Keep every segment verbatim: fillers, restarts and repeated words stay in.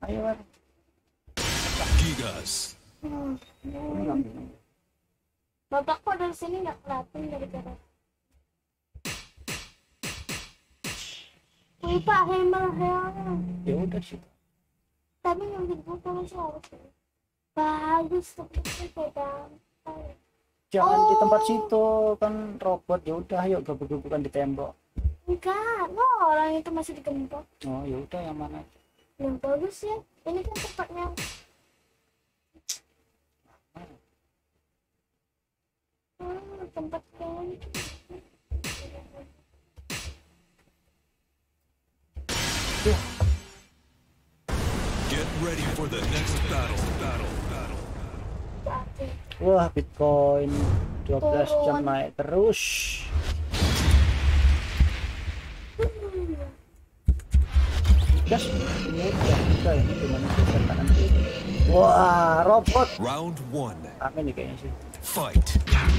Ayo kan. Gigas. Hmm. Bapakku dari sini nggak kelihatan dari jarak. Wih Pak, hammer hammer. Ya udah sih. Tapi yang dibutuhkan sih harus. Bagus tapi beda. Jangan di tempat Oh. situ kan robot. Ya udah, ayo gebuk-gebukan di tembok. Enggak, no, orang itu masih digembok. Oh ya udah, yang mana? Yang bagus ya. Ini kan tempatnya. Hmm, tempat kan. Get ready for the next battle. Battle. Battle. Berarti. Wah, Bitcoin dua belas jam Turun. naik terus. Gas ini udah juga ini gimana sih tekanan ini. Wah, robot. Round one. Rame nih kayaknya sih. Fight.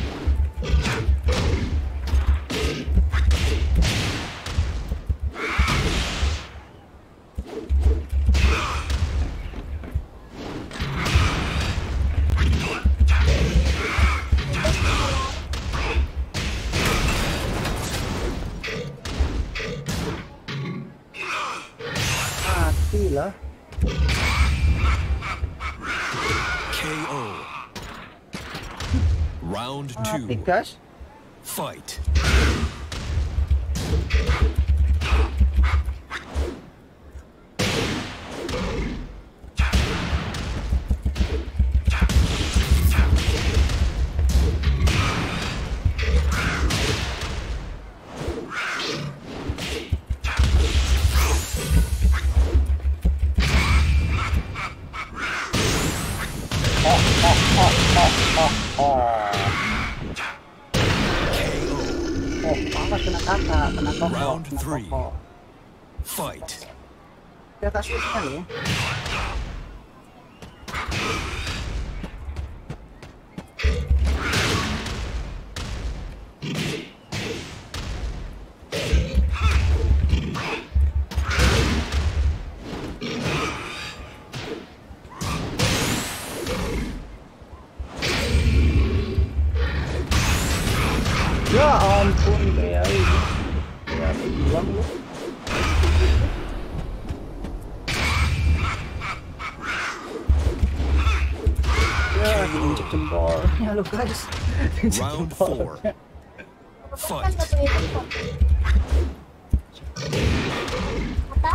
Mati lah. K O. Round Mati two. gas. Fight. Oh, panas kena kakak, kena toko, Round kena three. toko. Fight. Dia kasih sekali ya. Ya ampun, kayak ini. Ya, buang lu. Ya, diinjek jempolnya lu guys. Diinjek Round four. jempolnya. Kan Fight. nggak punya tempat. Kata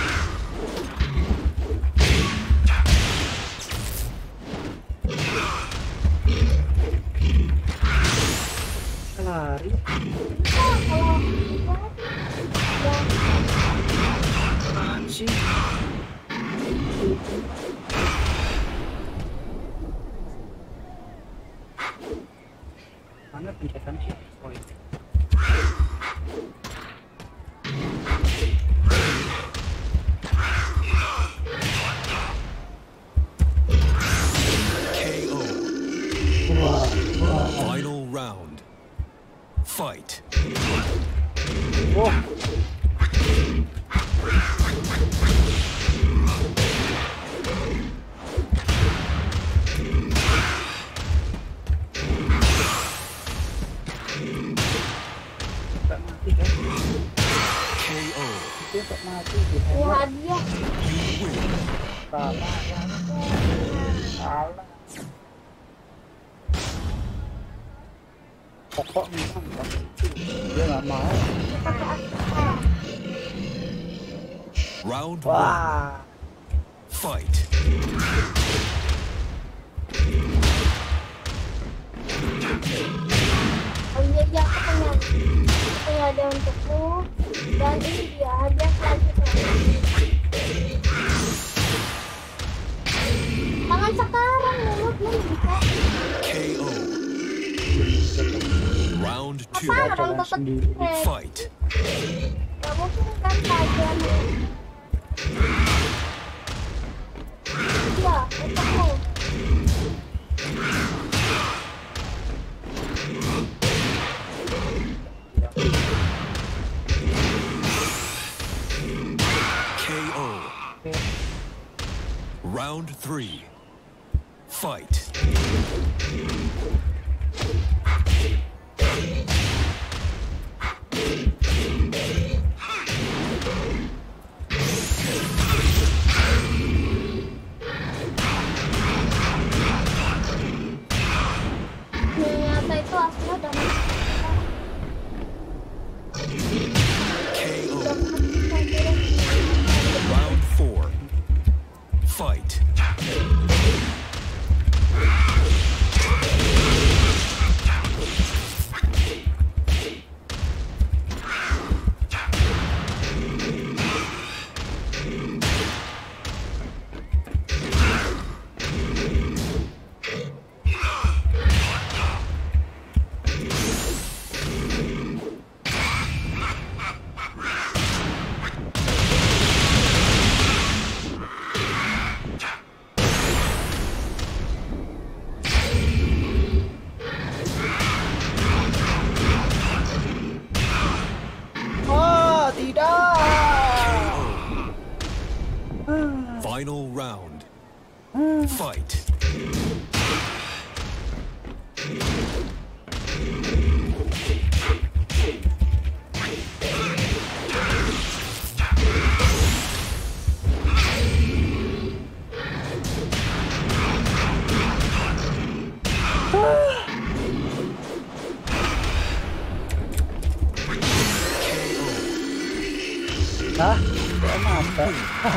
Lari. ah, kalau ya Apaan sih? Mana pencetan sih? Oh ini. K O. Wah, wah. Final round. Fight. Wah. Tak mati kan? K O. Dia tak mati di ini hemat. hadiah. You win. Salah ya. Salah. Pokok memang Bang. Dia nggak mau. Round one. Wah. Fight. Oh iya iya aku punya aku punya hadiah untukmu dan ini dia hadiah selanjutnya. Tangan sekarang mulut lu bisa. K O. Round two. Apa orang jalan tetap sendiri. eh, Fight. nggak mungkin kan tajam. Iya, untukmu. K O. Round three. Fight. Ternyata itu aslinya udah K O. Round four. Fight. Oh, tidak. Final round. Fight. Hah? Kok mata?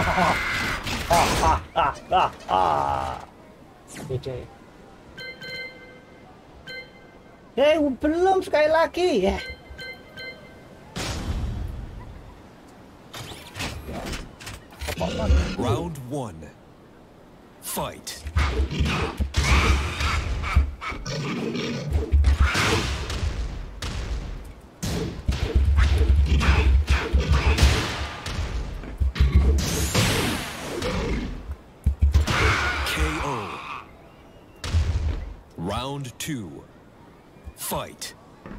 Beda ya. Eh, belum sekali lagi ya. Round one. Fight. K O. Round two. Fight.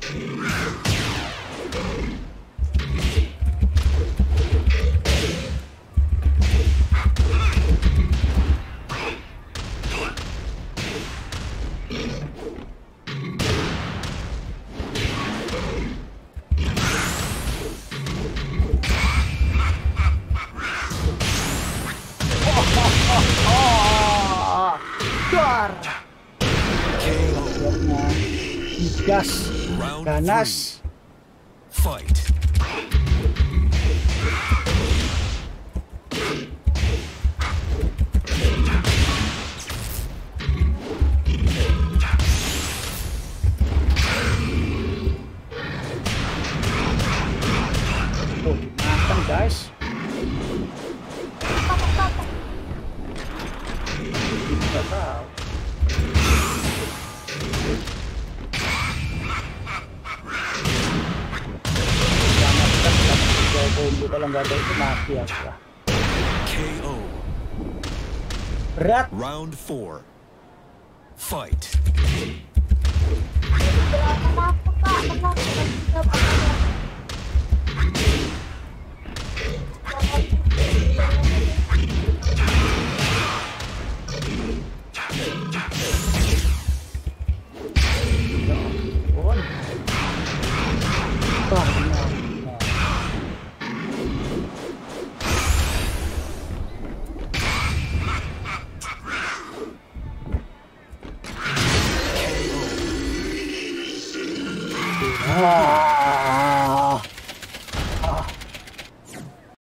Dar. K O. Gigas. Round Ganas. three. Fight. Oh, makan guys. Tidak tahu. Selamatkan kalau bombu, kalau nggak ada itu mati aku lah. K O. Berat. Round four. Fight. Gerakan aku kak, kenapa tidak pakai? Pun. Wah, ini. Ah.